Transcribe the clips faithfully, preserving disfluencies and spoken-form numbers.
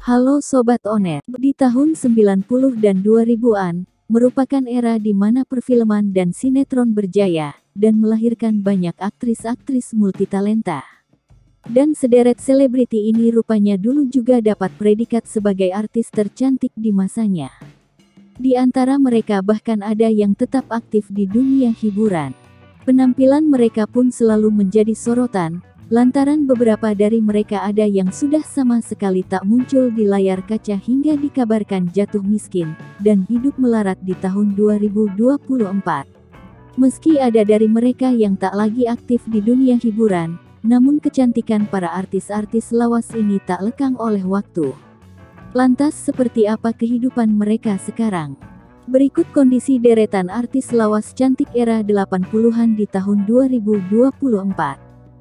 Halo Sobat Onet, di tahun sembilan puluh dan dua ribuan, merupakan era di mana perfilman dan sinetron berjaya, dan melahirkan banyak aktris-aktris multitalenta. Dan sederet selebriti ini rupanya dulu juga dapat predikat sebagai artis tercantik di masanya. Di antara mereka bahkan ada yang tetap aktif di dunia hiburan. Penampilan mereka pun selalu menjadi sorotan, lantaran beberapa dari mereka ada yang sudah sama sekali tak muncul di layar kaca hingga dikabarkan jatuh miskin, dan hidup melarat di tahun dua ribu dua puluh empat. Meski ada dari mereka yang tak lagi aktif di dunia hiburan, namun kecantikan para artis-artis lawas ini tak lekang oleh waktu. Lantas seperti apa kehidupan mereka sekarang? Berikut kondisi deretan artis lawas cantik era delapan puluhan di tahun dua ribu dua puluh empat.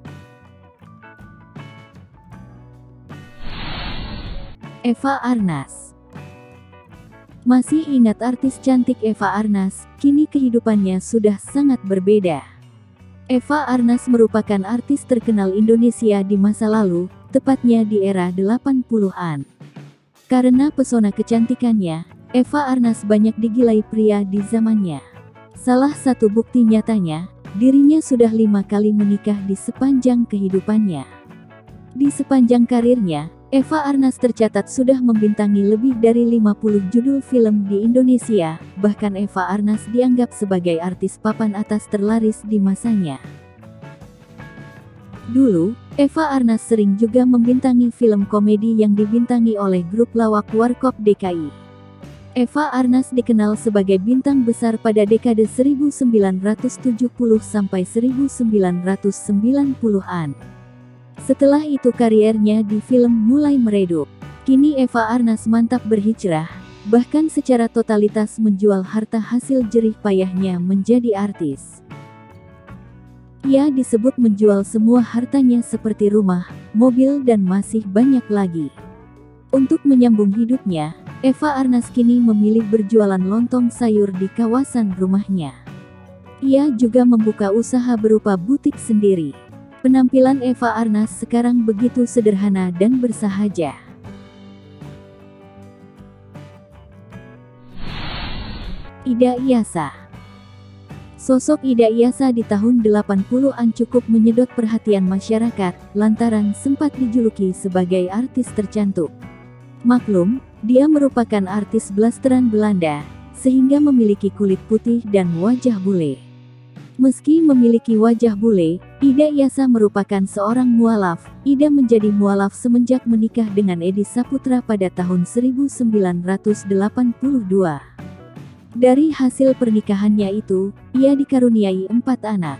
Eva Arnaz. Masih ingat artis cantik Eva Arnaz? Kini kehidupannya sudah sangat berbeda. Eva Arnaz merupakan artis terkenal Indonesia di masa lalu, tepatnya di era delapan puluhan. Karena pesona kecantikannya, Eva Arnaz banyak digilai pria di zamannya. Salah satu bukti nyatanya, dirinya sudah lima kali menikah di sepanjang kehidupannya. Di sepanjang karirnya, Eva Arnaz tercatat sudah membintangi lebih dari lima puluh judul film di Indonesia, bahkan Eva Arnaz dianggap sebagai artis papan atas terlaris di masanya. Dulu, Eva Arnaz sering juga membintangi film komedi yang dibintangi oleh grup lawak Warkop D K I. Eva Arnaz dikenal sebagai bintang besar pada dekade seribu sembilan ratus tujuh puluh sampai seribu sembilan ratus sembilan puluhan. Setelah itu kariernya di film mulai meredup. Kini Eva Arnaz mantap berhijrah, bahkan secara totalitas menjual harta hasil jerih payahnya menjadi artis. Ia disebut menjual semua hartanya seperti rumah, mobil dan masih banyak lagi. Untuk menyambung hidupnya, Eva Arnaz kini memilih berjualan lontong sayur di kawasan rumahnya. Ia juga membuka usaha berupa butik sendiri. Penampilan Eva Arnaz sekarang begitu sederhana dan bersahaja. Ida Iyasa. Sosok Ida Iyasa di tahun delapan puluhan cukup menyedot perhatian masyarakat, lantaran sempat dijuluki sebagai artis tercantik. Maklum, dia merupakan artis blasteran Belanda, sehingga memiliki kulit putih dan wajah bule. Meski memiliki wajah bule, Ida Iyasa merupakan seorang mualaf. Ida menjadi mualaf semenjak menikah dengan Edi Saputra pada tahun seribu sembilan ratus delapan puluh dua. Dari hasil pernikahannya itu, ia dikaruniai empat anak.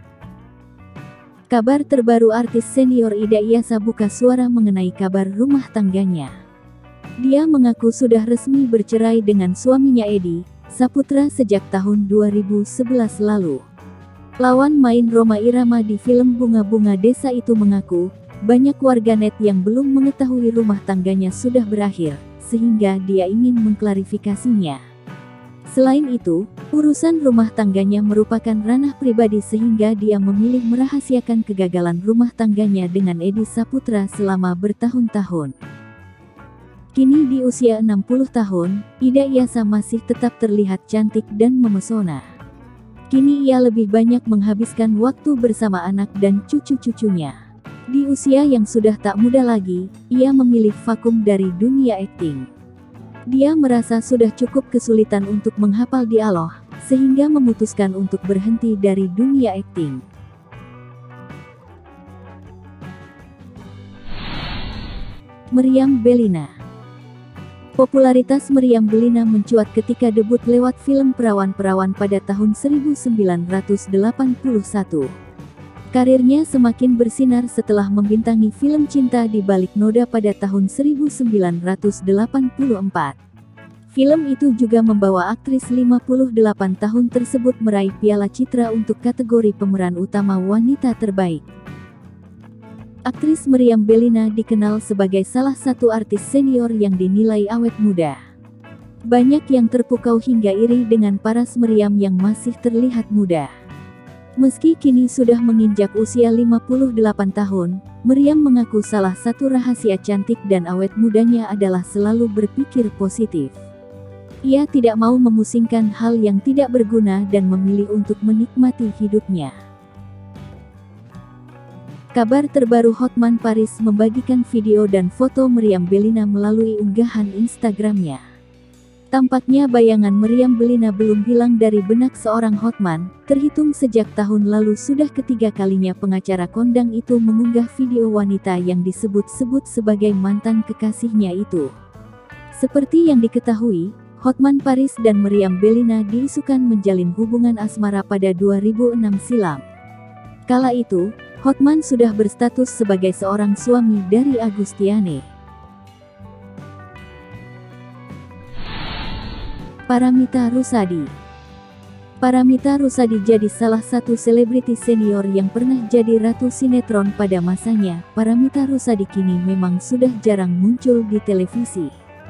Kabar terbaru artis senior Ida Iyasa buka suara mengenai kabar rumah tangganya. Dia mengaku sudah resmi bercerai dengan suaminya Edi Saputra sejak tahun dua ribu sebelas lalu. Lawan main Rhoma Irama di film Bunga-Bunga Desa itu mengaku, banyak warganet yang belum mengetahui rumah tangganya sudah berakhir, sehingga dia ingin mengklarifikasinya. Selain itu, urusan rumah tangganya merupakan ranah pribadi sehingga dia memilih merahasiakan kegagalan rumah tangganya dengan Edi Saputra selama bertahun-tahun. Kini di usia enam puluh tahun, Ida Iyasa masih tetap terlihat cantik dan memesona. Kini ia lebih banyak menghabiskan waktu bersama anak dan cucu-cucunya. Di usia yang sudah tak muda lagi, ia memilih vakum dari dunia akting. Dia merasa sudah cukup kesulitan untuk menghafal dialog, sehingga memutuskan untuk berhenti dari dunia akting. Meriam Bellina. Popularitas Meriam Bellina mencuat ketika debut lewat film Perawan-Perawan pada tahun seribu sembilan ratus delapan puluh satu. Karirnya semakin bersinar setelah membintangi film Cinta di Balik Noda pada tahun seribu sembilan ratus delapan puluh empat. Film itu juga membawa aktris lima puluh delapan tahun tersebut meraih Piala Citra untuk kategori pemeran utama wanita terbaik. Aktris Meriam Bellina dikenal sebagai salah satu artis senior yang dinilai awet muda. Banyak yang terpukau hingga iri dengan paras Meriam yang masih terlihat muda. Meski kini sudah menginjak usia lima puluh delapan tahun, Meriam mengaku salah satu rahasia cantik dan awet mudanya adalah selalu berpikir positif. Ia tidak mau memusingkan hal yang tidak berguna dan memilih untuk menikmati hidupnya. Kabar terbaru Hotman Paris membagikan video dan foto Meriam Bellina melalui unggahan Instagramnya. Tampaknya bayangan Meriam Bellina belum hilang dari benak seorang Hotman, terhitung sejak tahun lalu sudah ketiga kalinya pengacara kondang itu mengunggah video wanita yang disebut-sebut sebagai mantan kekasihnya itu. Seperti yang diketahui, Hotman Paris dan Meriam Bellina diisukan menjalin hubungan asmara pada dua ribu enam silam. Kala itu, Hotman sudah berstatus sebagai seorang suami dari Agustiane. Paramitha Rusady. Paramitha Rusady jadi salah satu selebriti senior yang pernah jadi ratu sinetron pada masanya. Paramitha Rusady kini memang sudah jarang muncul di televisi.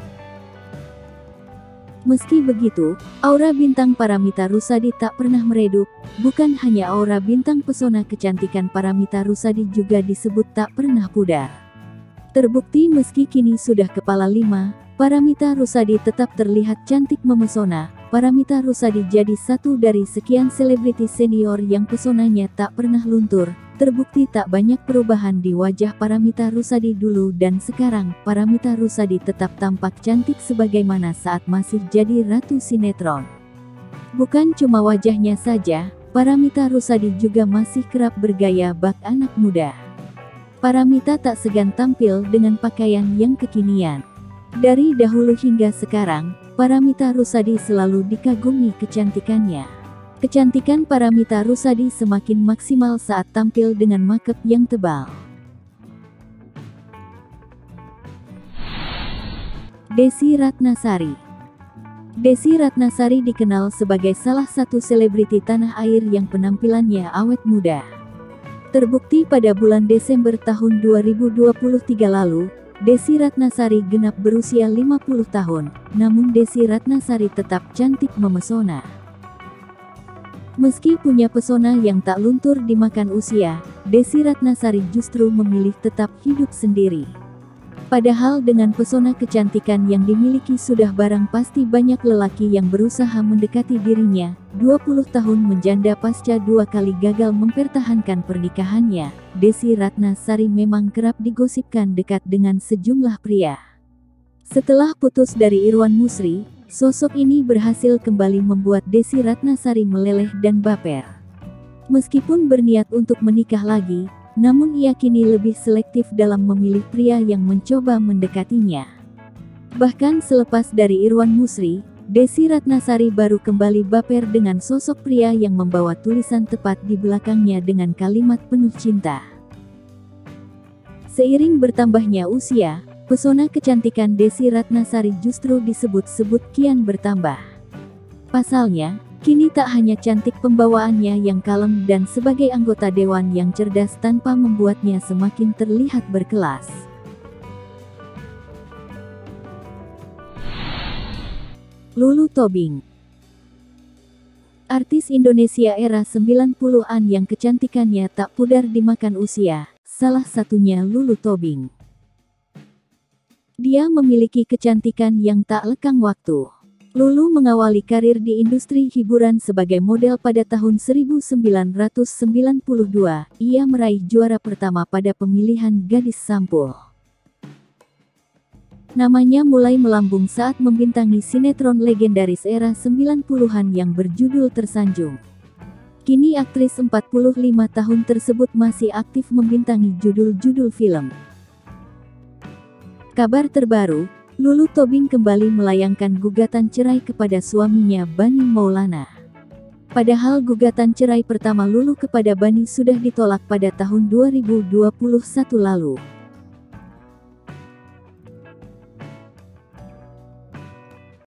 Meski begitu, aura bintang Paramitha Rusady tak pernah meredup. Bukan hanya aura bintang, pesona kecantikan Paramitha Rusady juga disebut tak pernah pudar. Terbukti meski kini sudah kepala lima, Paramitha Rusady tetap terlihat cantik memesona. Paramitha Rusady jadi satu dari sekian selebriti senior yang pesonanya tak pernah luntur. Terbukti tak banyak perubahan di wajah Paramitha Rusady dulu dan sekarang. Paramitha Rusady tetap tampak cantik sebagaimana saat masih jadi ratu sinetron. Bukan cuma wajahnya saja, Paramitha Rusady juga masih kerap bergaya bak anak muda. Paramitha tak segan tampil dengan pakaian yang kekinian. Dari dahulu hingga sekarang, Paramitha Rusady selalu dikagumi kecantikannya. Kecantikan Paramitha Rusady semakin maksimal saat tampil dengan makeup yang tebal. Desy Ratnasari. Desy Ratnasari dikenal sebagai salah satu selebriti tanah air yang penampilannya awet muda. Terbukti pada bulan Desember tahun dua ribu dua puluh tiga lalu, Desy Ratnasari genap berusia lima puluh tahun, namun Desy Ratnasari tetap cantik memesona. Meski punya pesona yang tak luntur dimakan usia, Desy Ratnasari justru memilih tetap hidup sendiri. Padahal dengan pesona kecantikan yang dimiliki sudah barang pasti banyak lelaki yang berusaha mendekati dirinya. dua puluh tahun menjanda pasca dua kali gagal mempertahankan pernikahannya, Desy Ratnasari memang kerap digosipkan dekat dengan sejumlah pria. Setelah putus dari Irwan Musri, sosok ini berhasil kembali membuat Desy Ratnasari meleleh dan baper. Meskipun berniat untuk menikah lagi, namun ia kini lebih selektif dalam memilih pria yang mencoba mendekatinya. Bahkan selepas dari Irwan Musri, Desy Ratnasari baru kembali baper dengan sosok pria yang membawa tulisan tepat di belakangnya dengan kalimat penuh cinta. Seiring bertambahnya usia, pesona kecantikan Desy Ratnasari justru disebut-sebut kian bertambah. Pasalnya, kini tak hanya cantik pembawaannya yang kalem dan sebagai anggota dewan yang cerdas tanpa membuatnya semakin terlihat berkelas. Lulu Tobing. Artis Indonesia era sembilan puluhan yang kecantikannya tak pudar dimakan usia, salah satunya Lulu Tobing. Dia memiliki kecantikan yang tak lekang waktu. Lulu mengawali karir di industri hiburan sebagai model pada tahun seribu sembilan ratus sembilan puluh dua. Ia meraih juara pertama pada pemilihan Gadis Sampul. Namanya mulai melambung saat membintangi sinetron legendaris era sembilan puluhan yang berjudul Tersanjung. Kini aktris empat puluh lima tahun tersebut masih aktif membintangi judul-judul film. Kabar terbaru, Lulu Tobing kembali melayangkan gugatan cerai kepada suaminya Bani Maulana. Padahal gugatan cerai pertama Lulu kepada Bani sudah ditolak pada tahun dua ribu dua puluh satu lalu.